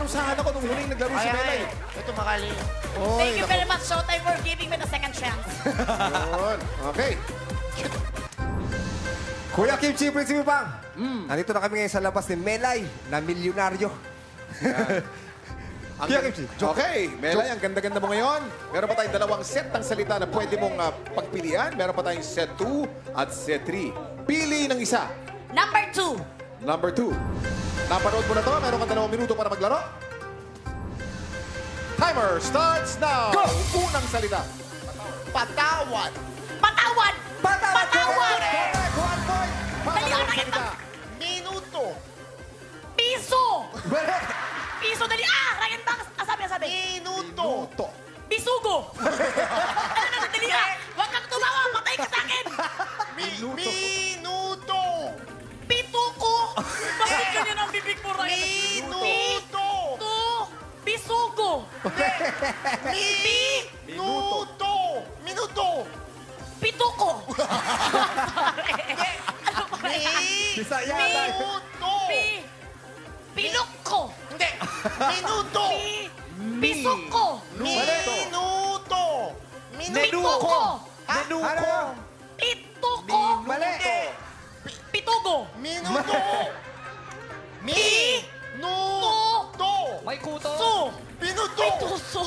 naparusahan ako nung huling naglaro si Melay. Ito, Makali. Thank you very much, Showtime, for giving me the second chance. Yun. Okay. Kuya Kim Chi, Prinsipe Pang. Nandito na kami ngayon sa labas ni Melay na milyonaryo. Kuya Kim Chi. Okay, Melay, ang ganda-ganda mo ngayon. Meron pa tayong dalawang set ng salita na pwede mong pagpilian. Meron pa tayong set 2 at set 3. Pili ng isa. Number 2. Number 2. Napanood mo na to. Meron ka 2 minuto para maglaro. Timer starts now. Go! Unang salita. Patawad. Patawad! Patawad! Patawad! Correct! 1 point! Dali, Pangalawang anak, salita. Minuto. Piso! Balik! Piso, dali! Ryan Banks! Sabi. Minuto. Minuto. Bisugo! Ano na, dali ka! Huwag kang tumawa! Patay ka sa akin! Minuto. Pituko! Bakit ganyan ang bibig mo, Ryan? Minuto. Bisugo! Minuto. Minuto. Pituko! Ano ba yan? Bisaya tayo. Minuto. Piloko! Hindi. Minuto. Bisuko! Minuto. Pituko! Ano? Pituko! Mali! Pitugo! Minuto. Minuto. May kuto. Su! Minuto. Pituso!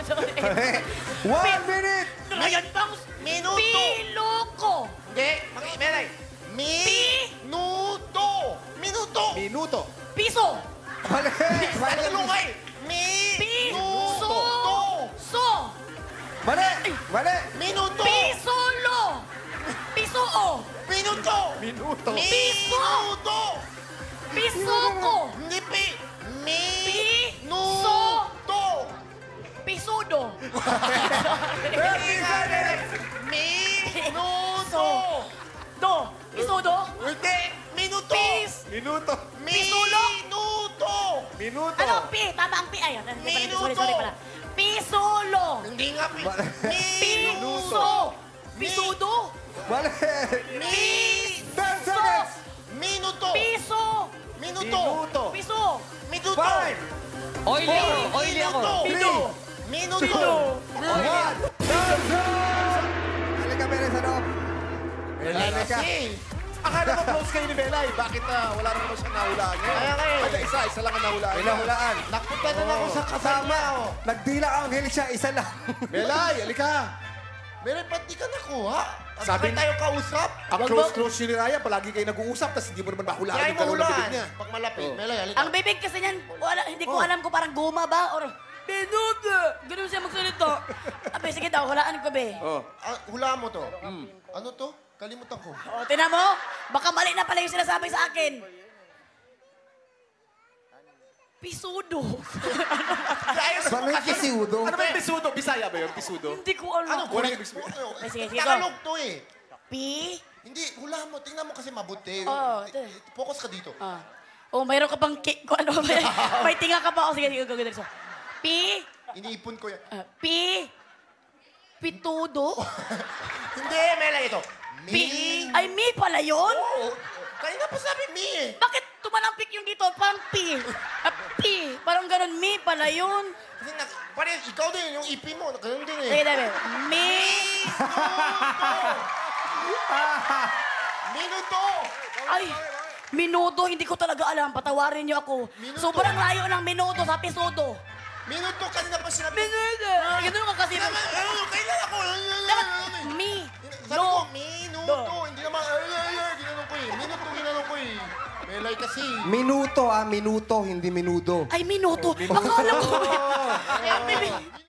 1 minute! Ryan Banks! Minuto. Piloko! Hindi. Melay. Minuto. Minuto. Minuto. Piso! Mali! Talungay. Piso! Minuto. So! Mali! Mali! Minuto. Pisolo! Pisoo! Minuto. Minuto. Minuto. Pisoko! Hindi Piso! Minuto. Pisudo! 30 seconds! Minuto. Do! Pisudo! Hindi. Minuto. Minuto. Pisulok. Minuto. Minuto. Ano? Pi! Tama ang pi. Ay, Minuto. sorry pala. Pisulo! Hindi nga. Piso! Pisudo! Mali! 10 seconds! Minuto. Piso! Minuto. Minuto. Piso! Minuto. 5! Oily ako. Oily ako. Pido! Minuto. Pido! 1! Johnson! Halika, Melay, sa loob. Halika. Akala ko close kayo ni Melay. Bakit wala naman siyang nahulaan niya? Kaya kayo. Isa lang ang nahulaan niya. Pinahulaan. Napunta na ako sa kasama. Nagdila ang siya, isa lang. Melay, alika. Meron ba't di ka nakuha? Sabi- Sabi tayo kausap. Ang close yun ni Ryan. Palagi kayo nag-uusap, tapos hindi mo naman mahulaan Kaya yung mo dalawa na bibig hulaan. niya. Pag malapit. Oh. Melay, halika. Ang bibig kasi niyan, hindi ko alam kung parang guma ba or Pinuda! Ganun siya magsalita. Abe, sige daw, hulaan ko, be. Oh. Hula mo to. Ano to? Kalimutan ko. O, tinan mo, baka mali na pala yung sinasabi sa akin. Pisudo. Paano yung kisiudo? Ano ba yung pisudo? Bisaya ba yun? Pisudo? Hindi ko alam. Ano? Wala yung ibig sabihin. Ay, sige, sige, Tagalog to eh. Pi? Hindi, hula mo. Tingnan mo kasi mabuti. Oo, Focus ka dito. Ah. Oh, mayroon ka pang kung ano, may tinga ka pa. O, sige, sige, sige. Pi? Iniipon ko yan. Pi? Pitudo? Hindi, Melay, ito. Pi? Ay, mi pala yun? Oo. Kanina pa sabi mi eh. Bakit tumalampik yung dito? Parang pi. Pi. Parang ganun, mi pala yun. Kasi pare, ikaw din, yung ipin mo. Ganun din eh. Sige, Dabe. Mi. Minuto! Ay, minuto, hindi ko talaga alam. Patawarin niyo ako. Minuto. Sobrang layo ng minuto sa pisodo. Minuto, kanina pa sinabi. Minuto. Ganun ka kasi. Kailan ako? Dapat, mi. Sabi ko, No. minuto. Hindi naman, ginanong ko eh. Minuto, ginanong ko eh. Melay kasi. Minuto, minuto, hindi minudo. Ay, minuto. Akala ko. Ay,